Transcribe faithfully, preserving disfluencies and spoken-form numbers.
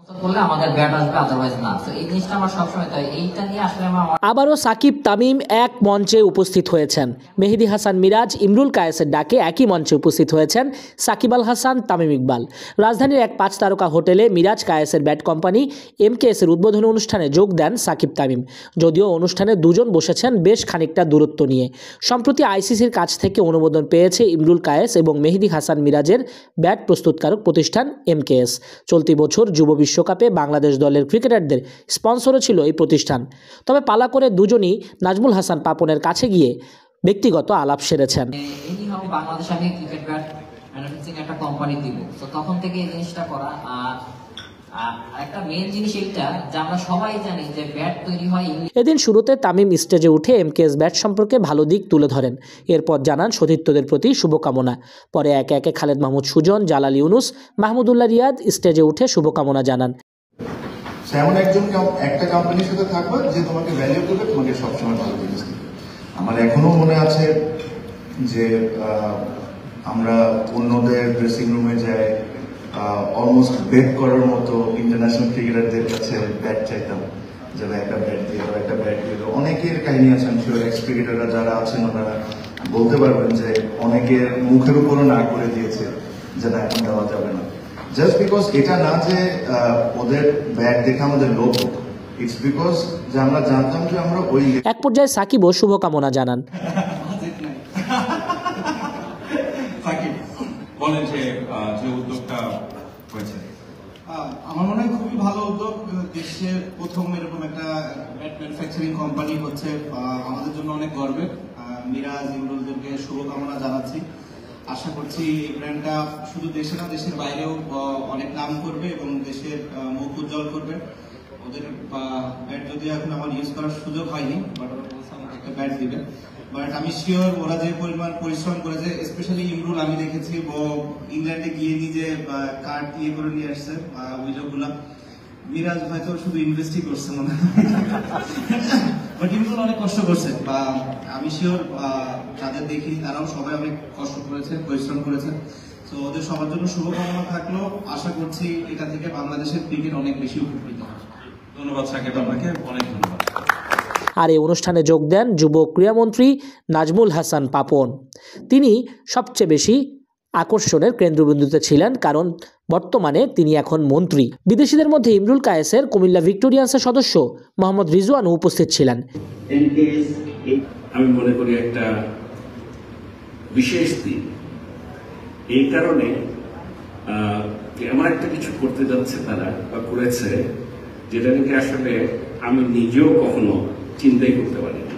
আবারও সাকিব তামিম এক মঞ্চে উপস্থিত হয়েছেন। মেহেদী হাসান মিরাজ ইমরুল কায়েসের ডাকে একই মঞ্চে উপস্থিত হয়েছেন সাকিব আল হাসান, তামিম ইকবাল। রাজধানীর এক পাঁচ তারকা হোটেলে মিরাজ কায়েসের ব্যাট কোম্পানি এমকেএস এর উদ্বোধনী অনুষ্ঠানে যোগ দেন সাকিব তামিম। যদিও অনুষ্ঠানে দুজন বসেছেন বেশ খানিকটা দূরত্ব নিয়ে। সম্প্রতি আইসিসির কাছ থেকে অনুমোদন পেয়েছে ইমরুল কায়েস এবং মেহেদী হাসান মিরাজের ব্যাট প্রস্তুতকারক প্রতিষ্ঠান এমকেএস। চলতি বছর যুব বিশ্বকাপে বাংলাদেশ দলের ক্রিকেটারদের স্পন্সরও ছিল এই প্রতিষ্ঠান। তবে পালা করে দুজনই নাজমুল হাসান পাপনের কাছে গিয়ে ব্যক্তিগত আলাপ সেরেছেন। এদিন শুরুতে তামিম স্টেজে উঠে এমকেএস ব্যাট সম্পর্কে ভালো দিক তুলে ধরেন। এরপর জানান সতীর্থদের প্রতি শুভকামনা। পরে একে একে খালেদ মাহমুদ সুজন, জালাল ইউনুস, মাহমুদুল্লাহ রিয়াদ স্টেজে উঠে শুভকামনা জানান। এমন একজন একটা কোম্পানির সাথে থাকবে যে তোমাকে ভ্যালু করবে, তোমাকে সবসময় ভালো জিনিস দিবে। আমার এখনো মনে আছে যে আমরা অন্যদের ড্রেসিং রুমে যাই, অলমোস্ট বেট করার মতো ইন্টারন্যাশনাল ক্রিকেটারদের কাছে ব্যাট চাইতাম, যারা একটা ব্যাট দিয়ে একটা ব্যাট দিয়ে। অনেকের কাহিনী আছে, আমি শিওর এক্স ক্রিকেটাররা যারা আছেন ওনারা বলতে পারবেন যে অনেকের মুখের উপরও না করে দিয়েছে যে না এখন দেওয়া যাবে না। জাস্ট বিকজ এটা না যে ওদের ব্যাট দেখে আমাদের লোভ, ইটস বিকজ যে আমরা জানতাম যে আমরা ওই। এক পর্যায়ে সাকিবও শুভকামনা জানান। আমার মনে হয় খুবই ভালো উদ্যোগ। দেশের প্রথম এরকম একটা ব্যাট ম্যানুফ্যাকচারিং কোম্পানি হচ্ছে, আমাদের জন্য অনেক গর্বের। মিরাজ, ইমরুলদেরকে শুভকামনা জানাচ্ছি। আশা করছি এই ব্র্যান্ডটা শুধু দেশে না, দেশের বাইরেও অনেক নাম করবে এবং দেশের মুখ উজ্জ্বল করবে। ওদের ব্যাট যদি এখন আমার ইউজ করার সুযোগ হয়নি, বাট ওরা বলছে আমাকে একটা ব্যাট দিবে। বাট আমি শিওর ওরা যে পরিমাণ পরিশ্রম করেছে, স্পেশালি ইমরুল, আমি দেখেছি ও ইংল্যান্ডে গিয়ে নিজে কার্ড ইয়ে করে নিয়ে আসছে উইলো গুলা। মিরাজ হয়তো শুধু ইনভেস্টই করছে মনে হয়, বাট ইমরুল অনেক কষ্ট করছে। বা আমি শিওর যাদের দেখি তারাও সবাই অনেক কষ্ট করেছে, পরিশ্রম করেছে। তো ওদের সবার জন্য শুভকামনা থাকলো। আশা করছি এটা থেকে বাংলাদেশের ক্রিকেট অনেক বেশি উপকৃত হবে। ধন্যবাদ সাকিব, আপনাকে অনেক ধন্যবাদ। আর এই অনুষ্ঠানে যোগ দেন যুব ক্রীড়ামন্ত্রী নাজমুল হাসান পাপন। তিনি সবচেয়ে বেশি আকর্ষণের কেন্দ্রবিন্দুতে ছিলেন, কারণ বর্তমানে তিনি এখন মন্ত্রী। বিদেশিদের মধ্যে ইমরুল কায়েসের কুমিল্লা ভিক্টোরিয়ান্সের সদস্য মোহাম্মদ রিজওয়ানও উপস্থিত ছিলেন। আমি মনে করি একটা বিশেষ দিন, এই কারণে এমন একটা কিছু করতে যাচ্ছে তারা বা করেছে যেটা নাকি আসলে আমি নিজেও কখনো চিন্তাই করতে পারিনি।